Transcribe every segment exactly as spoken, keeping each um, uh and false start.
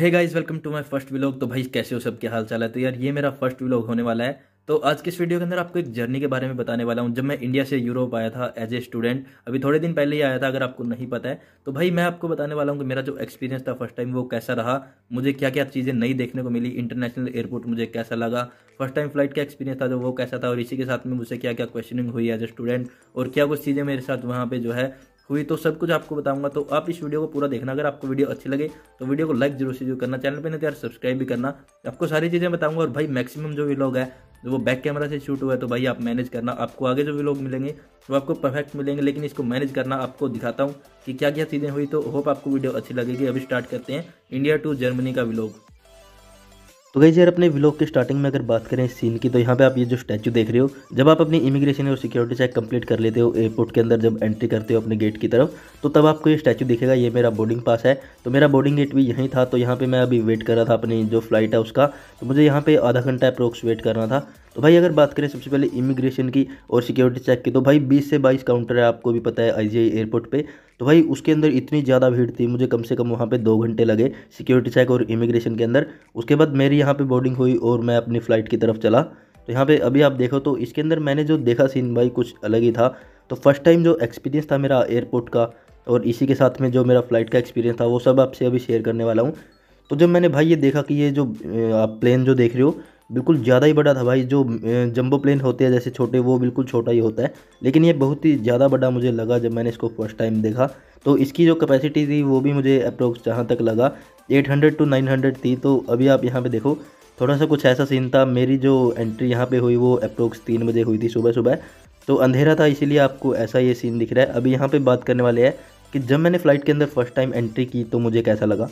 Hey guys, welcome to my first vlog. तो भाई कैसे हो, सब क्या हाल चाल है। तो यार ये मेरा फर्स्ट व्लॉग होने वाला है। तो आज के इस वीडियो के अंदर आपको एक जर्नी के बारे में बताने वाला हूँ। जब मैं इंडिया से यूरोप आया था एज ए स्टूडेंट, अभी थोड़े दिन पहले ही आया था, अगर आपको नहीं पता है तो भाई मैं आपको बताने वाला हूँ कि मेरा जो एक्सपीरियंस था फर्स्ट टाइम वो कैसा रहा, मुझे क्या क्या चीज़ें नई देखने को मिली, इंटरनेशनल एयरपोर्ट मुझे कैसा लगा, फर्स्ट टाइम फ्लाइट का एक्सपीरियंस था जो वो कैसा था, और इसी के साथ में मुझे क्या क्या क्वेश्चनिंग हुई एज ए स्टूडेंट और क्या कुछ चीज़ें मेरे साथ वहाँ पे जो है हुई, तो सब कुछ आपको बताऊंगा। तो आप इस वीडियो को पूरा देखना। अगर आपको वीडियो अच्छी लगे तो वीडियो को लाइक जरूर से जरूर करना, चैनल पे नहीं तो यार सब्सक्राइब भी करना। आपको सारी चीज़ें बताऊंगा। और भाई मैक्सिमम जो व्लॉग है वो बैक कैमरा से शूट हुआ है, तो भाई आप मैनेज करना। आपको आगे जो व्लॉग मिलेंगे वो आपको परफेक्ट मिलेंगे, लेकिन इसको मैनेज करना आपको दिखाता हूँ कि क्या क्या चीज़ें हुई। तो होप आपको वीडियो अच्छी लगेगी। अभी स्टार्ट करते हैं इंडिया टू जर्मनी का व्लॉग। तो गाइस यार, अपने व्लॉग के स्टार्टिंग में अगर बात करें इस सीन की, तो यहाँ पे आप ये जो स्टैचू देख रहे हो, जब आप अपनी इमिग्रेशन और सिक्योरिटी चेक कंप्लीट कर लेते हो एयरपोर्ट के अंदर, जब एंट्री करते हो अपने गेट की तरफ, तो तब आपको ये स्टैचू दिखेगा। ये मेरा बोर्डिंग पास है, तो मेरा बोर्डिंग गेट भी यहीं था। तो यहाँ पे मैं अभी वेट कर रहा था अपनी जो फ्लाइट है उसका, तो मुझे यहाँ पे आधा घंटा अप्रोक्स वेट करना था। तो भाई अगर बात करें सबसे पहले इमिग्रेशन की और सिक्योरिटी चेक की, तो भाई बीस से बाईस काउंटर है, आपको भी पता है, आईजीआई एयरपोर्ट पे। तो भाई उसके अंदर इतनी ज़्यादा भीड़ थी, मुझे कम से कम वहाँ पे दो घंटे लगे सिक्योरिटी चेक और इमिग्रेशन के अंदर। उसके बाद मेरी यहाँ पे बोर्डिंग हुई और मैं अपनी फ़्लाइट की तरफ चला। तो यहाँ पे अभी आप देखो तो इसके अंदर मैंने जो देखा सीन भाई कुछ अलग ही था। तो फर्स्ट टाइम जो एक्सपीरियंस था मेरा एयरपोर्ट का, और इसी के साथ में जो मेरा फ़्लाइट का एक्सपीरियंस था, वो सब आपसे अभी शेयर करने वाला हूँ। तो जब मैंने भाई ये देखा कि ये जो अ, आप प्लेन जो देख रहे हो बिल्कुल ज़्यादा ही बड़ा था भाई। जो जंबो प्लेन होते हैं जैसे छोटे, वो बिल्कुल छोटा ही होता है, लेकिन ये बहुत ही ज़्यादा बड़ा मुझे लगा जब मैंने इसको फर्स्ट टाइम देखा। तो इसकी जो कैपेसिटी थी वो भी मुझे अप्रोक्स जहाँ तक लगा eight hundred to nine hundred थी। तो अभी आप यहाँ पे देखो, थोड़ा सा कुछ ऐसा सीन था। मेरी जो एंट्री यहाँ पे हुई वो अप्रोक्स तीन बजे हुई थी सुबह सुबह, तो अंधेरा था, इसीलिए आपको ऐसा ये सीन दिख रहा है। अभी यहाँ पे बात करने वाले हैं कि जब मैंने फ़्लाइट के अंदर फर्स्ट टाइम एंट्री की तो मुझे कैसा लगा।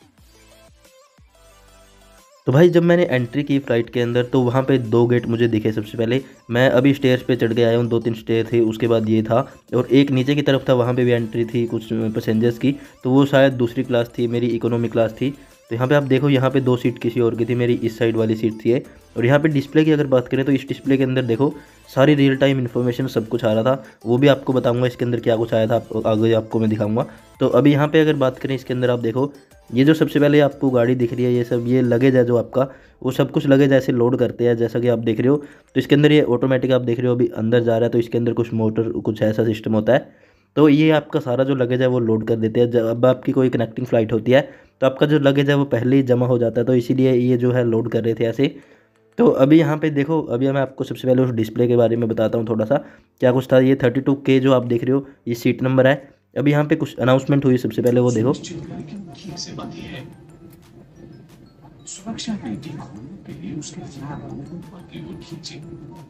तो भाई जब मैंने एंट्री की फ़्लाइट के अंदर, तो वहाँ पे दो गेट मुझे दिखे। सबसे पहले मैं अभी स्टेयर्स पे चढ़ के आया हूँ, दो तीन स्टेयर थे, उसके बाद ये था, और एक नीचे की तरफ था, वहाँ पे भी एंट्री थी कुछ पैसेंजर्स की। तो वो शायद दूसरी क्लास थी, मेरी इकोनॉमी क्लास थी। तो यहाँ पे आप देखो, यहाँ पे दो सीट किसी और की थी, मेरी इस साइड वाली सीट थी ये। और यहाँ पे डिस्प्ले की अगर बात करें तो इस डिस्प्ले के अंदर देखो सारी रियल टाइम इन्फॉर्मेशन सब कुछ आ रहा था, वो भी आपको बताऊंगा इसके अंदर क्या कुछ आया था, आप, आगे आपको मैं दिखाऊंगा। तो अभी यहाँ पे अगर बात करें इसके अंदर, आप देखो ये जो सबसे पहले आपको गाड़ी दिख रही है, ये सब ये लगेज है जो आपका, वो सब कुछ लगेज ऐसे लोड करते हैं जैसा कि आप देख रहे हो। तो इसके अंदर ये ऑटोमेटिक आप देख रहे हो अभी अंदर जा रहा है, तो इसके अंदर कुछ मोटर कुछ ऐसा सिस्टम होता है। तो ये आपका सारा जो लगेज है वो लोड कर देते हैं। जब आपकी कोई कनेक्टिंग फ़्लाइट होती है तो आपका जो लगेज है वो पहले ही जमा हो जाता है, तो इसीलिए ये जो है लोड कर रहे थे ऐसे। तो अभी यहाँ पे देखो, अभी मैं आपको सबसे पहले उस डिस्प्ले के बारे में बताता हूँ थोड़ा सा क्या कुछ था। ये थर्टी टू के जो आप देख रहे हो ये सीट नंबर है। अभी यहाँ पे कुछ अनाउंसमेंट हुई, सबसे पहले वो देखो। सुरक्षा पेटी खोलने के लिए उसके ऊपर की ओर खींचे।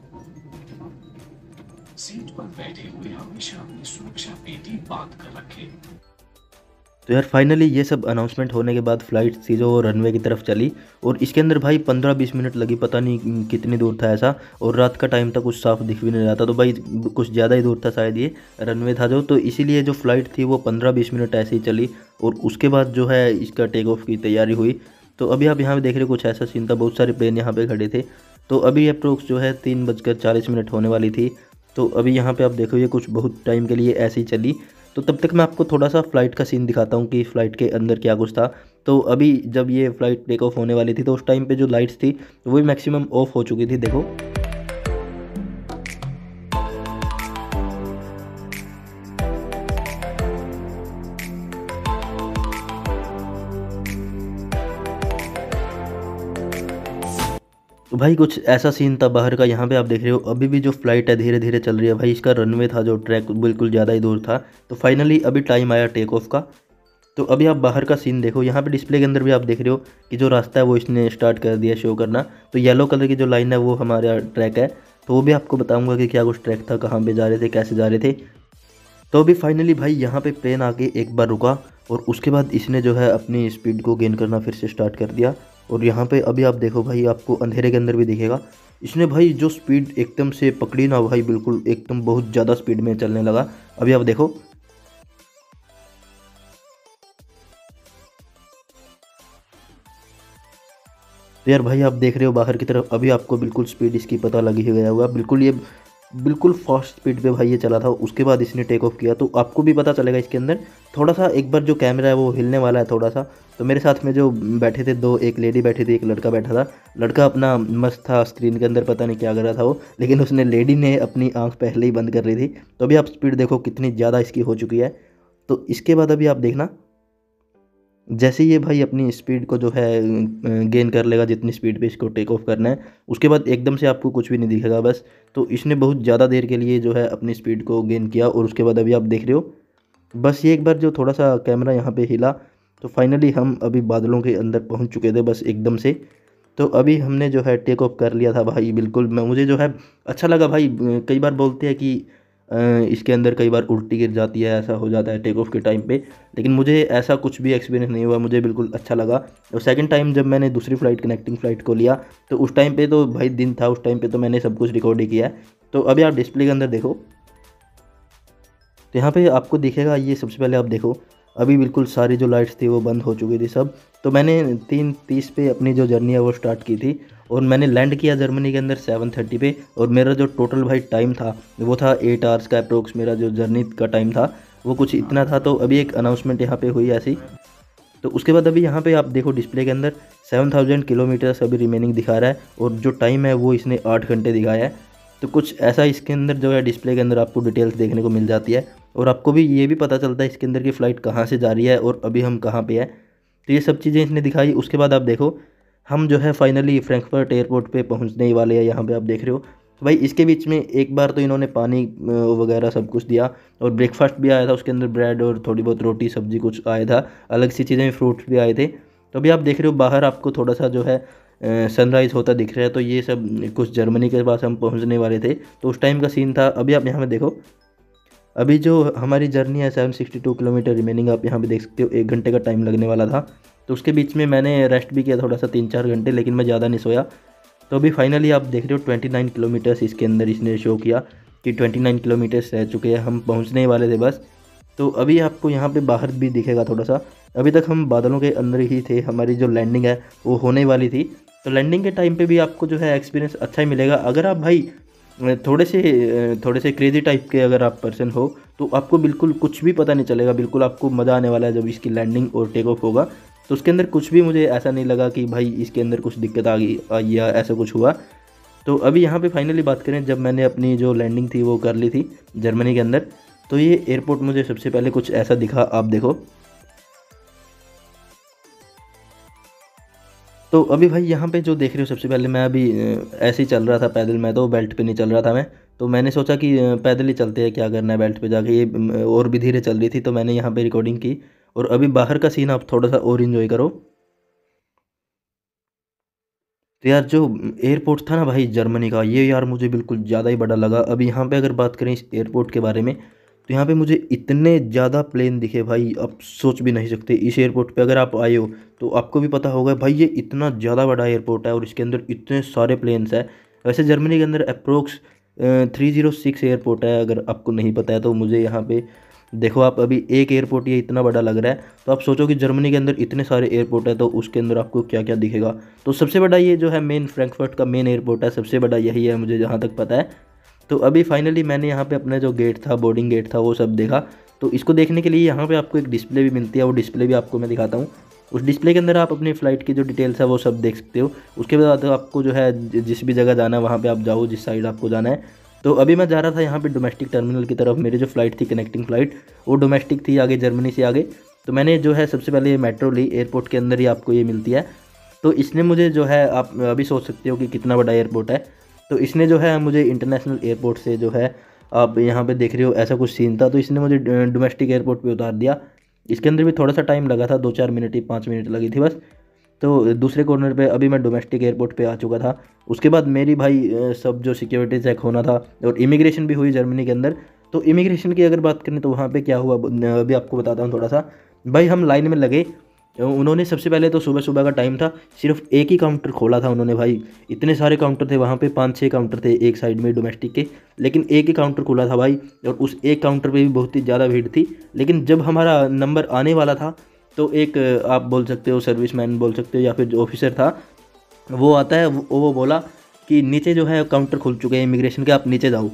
सीट पर बैठे हुए हमेशा अपनी सुरक्षा पेटी बांध कर रखें। तो यार फाइनली ये सब अनाउंसमेंट होने के बाद फ़्लाइट थी जो रनवे की तरफ चली, और इसके अंदर भाई पंद्रह बीस मिनट लगी, पता नहीं कितनी दूर था ऐसा, और रात का टाइम था, कुछ साफ दिख भी नहीं रहा था। तो भाई कुछ ज़्यादा ही दूर था शायद ये रनवे था जो, तो इसीलिए जो फ़्लाइट थी वो पंद्रह बीस मिनट ऐसे ही चली, और उसके बाद जो है इसका टेक ऑफ की तैयारी हुई। तो अभी आप यहाँ पे देख रहे हो कुछ ऐसा सीन था, बहुत सारे प्लेन यहाँ पे खड़े थे। तो अभी अप्रोक्स जो है तीन बजकर चालीस मिनट होने वाली थी। तो अभी यहाँ पे आप देखो ये कुछ बहुत टाइम के लिए ऐसे ही चली। तो तब तक मैं आपको थोड़ा सा फ़्लाइट का सीन दिखाता हूँ कि फ़्लाइट के अंदर क्या कुछ था। तो अभी जब ये फ़्लाइट टेक ऑफ होने वाली थी तो उस टाइम पे जो लाइट्स थी वो भी मैक्सिमम ऑफ हो चुकी थी, देखो। तो भाई कुछ ऐसा सीन था बाहर का। यहाँ पे आप देख रहे हो अभी भी जो फ्लाइट है धीरे धीरे चल रही है भाई। इसका रनवे था जो ट्रैक बिल्कुल ज़्यादा ही दूर था। तो फाइनली अभी टाइम आया टेक ऑफ का। तो अभी आप बाहर का सीन देखो, यहाँ पे डिस्प्ले के अंदर भी आप देख रहे हो कि जो रास्ता है वो इसने स्टार्ट कर दिया शो करना। तो येलो कलर की जो लाइन है वो हमारा ट्रैक है। तो वो भी आपको बताऊंगा कि क्या कुछ ट्रैक था, कहाँ पे जा रहे थे, कैसे जा रहे थे। तो अभी फाइनली भाई यहाँ पे प्लेन आके एक बार रुका, और उसके बाद इसने जो है अपनी स्पीड को गेन करना फिर से स्टार्ट कर दिया। और यहाँ पे अभी आप देखो भाई, आपको अंधेरे के अंदर भी दिखेगा, इसने भाई जो स्पीड एकदम से पकड़ी ना भाई, बिल्कुल एकदम बहुत ज़्यादा स्पीड में चलने लगा। अभी आप देखो, तो यार भाई आप देख रहे हो बाहर की तरफ, अभी आपको बिल्कुल स्पीड इसकी पता लगी ही गया होगा। बिल्कुल ये बिल्कुल फास्ट स्पीड पे भाई ये चला था। उसके बाद इसने टेक ऑफ किया, तो आपको भी पता चलेगा इसके अंदर थोड़ा सा एक बार जो कैमरा है वो हिलने वाला है थोड़ा सा। तो मेरे साथ में जो बैठे थे दो, एक लेडी बैठी थी, एक लड़का बैठा था। लड़का अपना मस्त था स्क्रीन के अंदर, पता नहीं क्या कर रहा था वो, लेकिन उसने लेडी ने अपनी आंख पहले ही बंद कर रही थी। तो अभी आप स्पीड देखो कितनी ज़्यादा इसकी हो चुकी है। तो इसके बाद अभी आप देखना, जैसे ये भाई अपनी स्पीड को जो है गेन कर लेगा, जितनी स्पीड पे इसको टेक ऑफ करना है, उसके बाद एकदम से आपको कुछ भी नहीं दिखेगा बस। तो इसने बहुत ज़्यादा देर के लिए जो है अपनी स्पीड को गेन किया, और उसके बाद अभी आप देख रहे हो बस ये एक बार जो थोड़ा सा कैमरा यहाँ पे हिला, तो फाइनली हम अभी बादलों के अंदर पहुँच चुके थे बस एकदम से। तो अभी हमने जो है टेक ऑफ कर लिया था भाई। बिल्कुल मैं मुझे जो है अच्छा लगा भाई। कई बार बोलते हैं कि अ, इसके अंदर कई बार उल्टी गिर जाती है, ऐसा हो जाता है टेक ऑफ के टाइम पे, लेकिन मुझे ऐसा कुछ भी एक्सपीरियंस नहीं हुआ, मुझे बिल्कुल अच्छा लगा। और सेकंड टाइम जब मैंने दूसरी फ़्लाइट कनेक्टिंग फ़्लाइट को लिया, तो उस टाइम पे तो भाई दिन था, उस टाइम पे तो मैंने सब कुछ रिकॉर्ड ही किया है। तो अभी आप डिस्प्ले के अंदर देखो, तो यहाँ पे आपको दिखेगा, ये सबसे पहले आप देखो अभी बिल्कुल सारी जो लाइट्स थी वो बंद हो चुकी थी सब। तो मैंने तीन तीस पे अपनी जो जर्नी है वो स्टार्ट की थी, और मैंने लैंड किया जर्मनी के अंदर सेवन थर्टी पे। और मेरा जो टोटल भाई टाइम था वो था एट आवर्स का अप्रोक्स, मेरा जो जर्नी का टाइम था वो कुछ इतना था। तो अभी एक अनाउंसमेंट यहाँ पे हुई ऐसी। तो उसके बाद अभी यहाँ पे आप देखो डिस्प्ले के अंदर सेवन थाउजेंड किलोमीटर्स अभी रिमेनिंग दिखा रहा है, और जो टाइम है वो इसने आठ घंटे दिखाया है। तो कुछ ऐसा इसके अंदर जो है डिस्प्ले के अंदर आपको डिटेल्स देखने को मिल जाती है, और आपको भी ये भी पता चलता है इसके अंदर की फ़्लाइट कहाँ से जा रही है और अभी हम कहाँ पे है। तो ये सब चीज़ें इसने दिखाई। उसके बाद आप देखो हम जो है फाइनली फ्रैंकफर्ट एयरपोर्ट पे पहुंचने ही वाले हैं। यहाँ पे आप देख रहे हो भाई, इसके बीच में एक बार तो इन्होंने पानी अ, वगैरह सब कुछ दिया, और ब्रेकफास्ट भी आया था उसके अंदर, ब्रेड और थोड़ी बहुत रोटी सब्जी कुछ आया था, अलग सी चीज़ें, फ्रूट्स भी आए थे। तो अभी आप देख रहे हो बाहर आपको थोड़ा सा जो है सनराइज़ होता दिख रहा है। तो ये सब कुछ जर्मनी के पास हम पहुँचने वाले थे, तो उस टाइम का सीन था। अभी आप यहाँ पे देखो, अभी जो हमारी जर्नी है seven sixty two kilometer remaining, आप यहाँ पे देख सकते हो एक घंटे का टाइम लगने वाला था। तो उसके बीच में मैंने रेस्ट भी किया थोड़ा सा, तीन चार घंटे, लेकिन मैं ज़्यादा नहीं सोया। तो अभी फाइनली आप देख रहे हो ट्वेंटी नाइन किलोमीटर्स इसके अंदर इसने शो किया कि ट्वेंटी नाइन किलोमीटर्स रह चुके हैं, हम पहुँचने वाले थे बस। तो अभी आपको यहाँ पे बाहर भी दिखेगा थोड़ा सा, अभी तक हम बादलों के अंदर ही थे, हमारी जो लैंडिंग है वो होने वाली थी। तो लैंडिंग के टाइम पे भी आपको जो है एक्सपीरियंस अच्छा ही मिलेगा। अगर आप भाई थोड़े से थोड़े से क्रेजी टाइप के अगर आप पर्सन हो, तो आपको बिल्कुल कुछ भी पता नहीं चलेगा, बिल्कुल आपको मज़ा आने वाला है जब इसकी लैंडिंग और टेक ऑफ होगा। तो उसके अंदर कुछ भी मुझे ऐसा नहीं लगा कि भाई इसके अंदर कुछ दिक्कत आ गई या ऐसा कुछ हुआ। तो अभी यहाँ पे फाइनली बात करें, जब मैंने अपनी जो लैंडिंग थी वो कर ली थी जर्मनी के अंदर, तो ये एयरपोर्ट मुझे सबसे पहले कुछ ऐसा दिखा, आप देखो। तो अभी भाई यहाँ पे जो देख रहे हो, सबसे पहले मैं अभी अ, ऐसे ही चल रहा था पैदल, मैं तो बेल्ट पे नहीं चल रहा था मैं। तो मैंने सोचा कि अ, पैदल ही चलते हैं, क्या करना है बेल्ट पे जाके। ये अ, और भी धीरे चल रही थी, तो मैंने यहाँ पे रिकॉर्डिंग की। और अभी बाहर का सीन आप थोड़ा सा और इन्जॉय करो। तो यार जो एयरपोर्ट था ना भाई जर्मनी का, ये यार मुझे बिल्कुल ज़्यादा ही बड़ा लगा। अभी यहाँ पे अगर बात करें इस एयरपोर्ट के बारे में, तो यहाँ पे मुझे इतने ज़्यादा प्लेन दिखे भाई, आप सोच भी नहीं सकते। इस एयरपोर्ट पे अगर आप आए हो तो आपको भी पता होगा भाई, ये इतना ज़्यादा बड़ा एयरपोर्ट है और इसके अंदर इतने सारे प्लेन्स हैं। वैसे जर्मनी के अंदर approx three zero six airport है, अगर आपको नहीं पता है तो। मुझे यहाँ पे देखो आप, अभी एक एयरपोर्ट ये इतना बड़ा लग रहा है, तो आप सोचो कि जर्मनी के अंदर इतने सारे एयरपोर्ट है, तो उसके अंदर आपको क्या क्या दिखेगा। तो सबसे बड़ा ये जो है मेन फ्रैंकफर्ट का मेन एयरपोर्ट है, सबसे बड़ा यही है मुझे जहाँ तक पता है। तो अभी फाइनली मैंने यहाँ पे अपना जो गेट था, बोर्डिंग गेट था, वो सब देखा। तो इसको देखने के लिए यहाँ पे आपको एक डिस्प्ले भी मिलती है, वो डिस्प्ले भी आपको मैं दिखाता हूँ। उस डिस्प्ले के अंदर आप अपनी फ़्लाइट की जो डिटेल्स है वो सब देख सकते हो। उसके बाद आपको जो है जिस भी जगह जाना है वहाँ पे आप जाओ, जिस साइड आपको जाना है। तो अभी मैं जा रहा था यहाँ पे डोमेस्टिक टर्मिनल की तरफ। मेरी जो फ़्लाइट थी कनेक्टिंग फ़्लाइट, वो डोमेस्टिक थी, आगे जर्मनी से आगे। तो मैंने जो है सबसे पहले ये मेट्रो ली, एयरपोर्ट के अंदर ही आपको ये मिलती है। तो इसने मुझे जो है, आप अभी सोच सकते हो कि कितना बड़ा एयरपोर्ट है। तो इसने जो है मुझे इंटरनेशनल एयरपोर्ट से जो है, आप यहाँ पे देख रहे हो ऐसा कुछ सीन था, तो इसने मुझे डोमेस्टिक एयरपोर्ट पे उतार दिया। इसके अंदर भी थोड़ा सा टाइम लगा था, दो चार मिनट ही, पाँच मिनट लगी थी बस। तो दूसरे कॉर्नर पे अभी मैं डोमेस्टिक एयरपोर्ट पे आ चुका था। उसके बाद मेरी भाई अ, सब जो सिक्योरिटी चेक होना था, और इमिग्रेशन भी हुई जर्मनी के अंदर। तो इमिग्रेशन की अगर बात करें तो वहाँ पे क्या हुआ अभी आपको बताता हूँ थोड़ा सा। भाई हम लाइन में लगे, उन्होंने सबसे पहले तो सुबह सुबह का टाइम था, सिर्फ एक ही काउंटर खोला था उन्होंने भाई। इतने सारे काउंटर थे वहाँ पे, पाँच छः काउंटर थे एक साइड में डोमेस्टिक के, लेकिन एक ही काउंटर खुला था भाई। और उस एक काउंटर पे भी बहुत ही ज़्यादा भीड़ थी। लेकिन जब हमारा नंबर आने वाला था, तो एक आप बोल सकते हो सर्विसमैन बोल सकते हो या फिर जो ऑफिसर था वो आता है, वो वो बोला कि नीचे जो है काउंटर खुल चुके हैं इमिग्रेशन के, आप नीचे जाओ।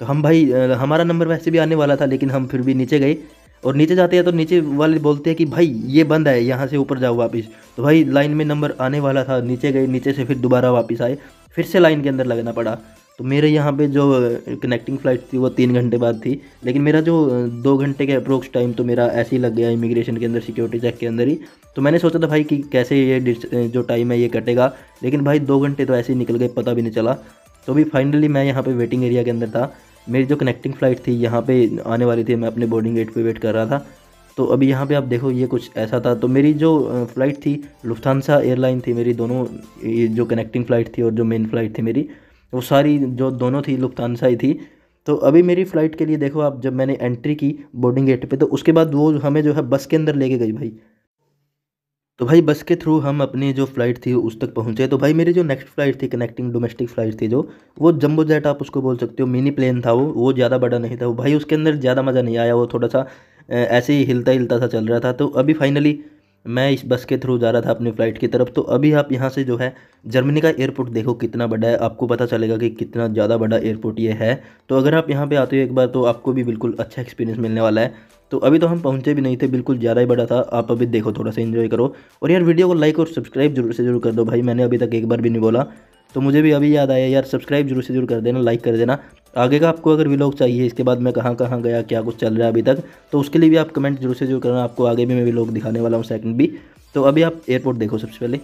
तो हम भाई अ, हमारा नंबर वैसे भी आने वाला था, लेकिन हम फिर भी नीचे गए। और नीचे जाते हैं तो नीचे वाले बोलते हैं कि भाई ये बंद है, यहाँ से ऊपर जाओ वापस। तो भाई लाइन में नंबर आने वाला था, नीचे गए, नीचे से फिर दोबारा वापस आए, फिर से लाइन के अंदर लगना पड़ा। तो मेरे यहाँ पे जो कनेक्टिंग फ़्लाइट थी वो तीन घंटे बाद थी, लेकिन मेरा जो अ, दो घंटे के अप्रोक्स टाइम तो मेरा ऐसे ही लग गया इमिग्रेशन के अंदर, सिक्योरिटी चेक के अंदर ही। तो मैंने सोचा था भाई कि कैसे ये डिस- जो टाइम है ये कटेगा, लेकिन भाई दो घंटे तो ऐसे ही निकल गए, पता भी नहीं चला। तो अभी फाइनली मैं यहाँ पे वेटिंग एरिया के अंदर था। मेरी जो कनेक्टिंग फ़्लाइट थी यहाँ पे आने वाली थी, मैं अपने बोर्डिंग गेट पे वेट कर रहा था। तो अभी यहाँ पे आप देखो ये कुछ ऐसा था। तो मेरी जो फ़्लाइट थी लुफ्थांसा एयरलाइन थी मेरी, दोनों ये जो कनेक्टिंग फ़्लाइट थी और जो मेन फ़्लाइट थी मेरी, वो सारी जो दोनों थी लुफ्थांसा ही थी। तो अभी मेरी फ़्लाइट के लिए देखो आप, जब मैंने एंट्री की बोर्डिंग गेट पे, तो उसके बाद वो हमें जो है बस के अंदर लेके गई भाई। तो भाई बस के थ्रू हम अपनी जो फ़्लाइट थी उस तक पहुँचे। तो भाई मेरी जो नेक्स्ट फ़्लाइट थी कनेक्टिंग डोमेस्टिक फ़्लाइट थी जो, वो जंबो जेट आप उसको बोल सकते हो, मिनी प्लेन था वो वो ज़्यादा बड़ा नहीं था वो भाई, उसके अंदर ज़्यादा मज़ा नहीं आया, वो थोड़ा सा अ, ऐसे ही हिलता हिलता सा चल रहा था। तो अभी फाइनली मैं इस बस के थ्रू जा रहा था अपनी फ़्लाइट की तरफ। तो अभी आप यहाँ से जो है जर्मनी का एयरपोर्ट देखो कितना बड़ा है, आपको पता चलेगा कि कितना ज़्यादा बड़ा एयरपोर्ट ये है। तो अगर आप यहाँ पे आते हो एक बार तो आपको भी बिल्कुल अच्छा एक्सपीरियंस मिलने वाला है। तो अभी तो हम पहुँचे भी नहीं थे, बिल्कुल ज़्यादा ही बड़ा था। आप अभी देखो, थोड़ा सा एंजॉय करो। और यार वीडियो को लाइक और सब्सक्राइब जरूर से जरूर कर दो भाई, मैंने अभी तक एक बार भी नहीं बोला। तो मुझे भी अभी याद आया यार, सब्सक्राइब जरूर से जरूर कर देना, लाइक कर देना। आगे का आपको अगर व्लॉग चाहिए, इसके बाद मैं कहाँ कहाँ गया, क्या कुछ चल रहा है अभी तक, तो उसके लिए भी आप कमेंट जरूर से जरूर करना। आपको आगे भी मैं व्लॉग दिखाने वाला हूँ, सेकंड भी। तो अभी आप एयरपोर्ट देखो सबसे पहले।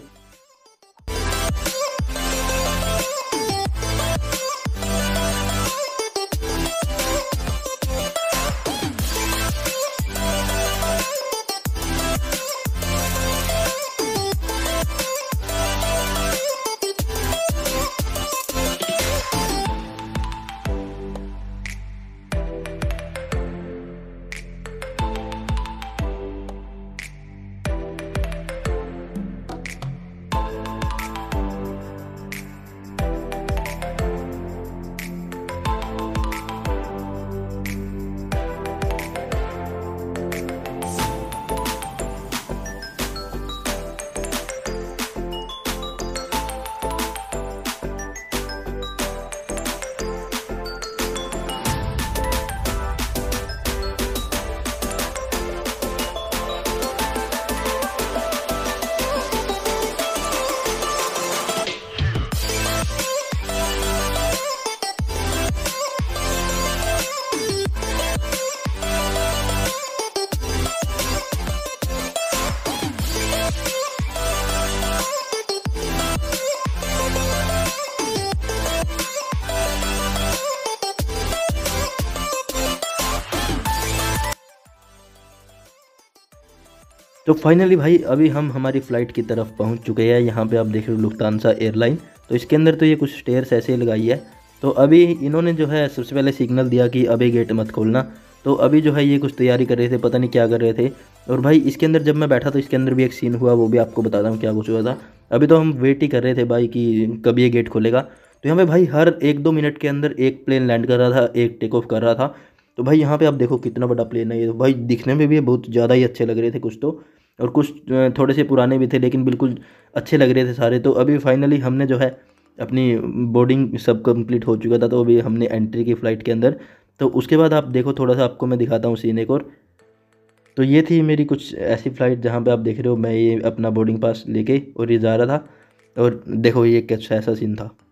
तो फाइनली भाई अभी हम हमारी फ़्लाइट की तरफ पहुंच चुके हैं। यहाँ पे आप देख रहे हो लुफ्तांसा एयरलाइन। तो इसके अंदर तो ये कुछ स्टेयर्स ऐसे ही लगाई है। तो अभी इन्होंने जो है सबसे पहले सिग्नल दिया कि अभी गेट मत खोलना। तो अभी जो है ये कुछ तैयारी कर रहे थे, पता नहीं क्या कर रहे थे। और भाई इसके अंदर जब मैं बैठा तो इसके अंदर भी एक सीन हुआ, वो भी आपको बताता हूँ क्या कुछ हुआ था। अभी तो हम वेट ही कर रहे थे भाई कि कब ये गेट खोलेगा। तो यहाँ पे भाई हर एक दो मिनट के अंदर एक प्लेन लैंड कर रहा था, एक टेक ऑफ कर रहा था। तो भाई यहाँ पे आप देखो कितना बड़ा प्लेन है ये। तो भाई दिखने में भी बहुत ज़्यादा ही अच्छे लग रहे थे कुछ तो, और कुछ अ, थोड़े से पुराने भी थे, लेकिन बिल्कुल अच्छे लग रहे थे सारे। तो अभी फाइनली हमने जो है अपनी बोर्डिंग सब कंप्लीट हो चुका था। तो अभी हमने एंट्री की फ़्लाइट के अंदर। तो उसके बाद आप देखो, थोड़ा सा आपको मैं दिखाता हूँ सीन एक और। तो ये थी मेरी कुछ ऐसी फ़्लाइट जहाँ पे आप देख रहे हो मैं ये अपना बोर्डिंग पास लेके और ये जा रहा था। और देखो ये कुछ ऐसा सीन था।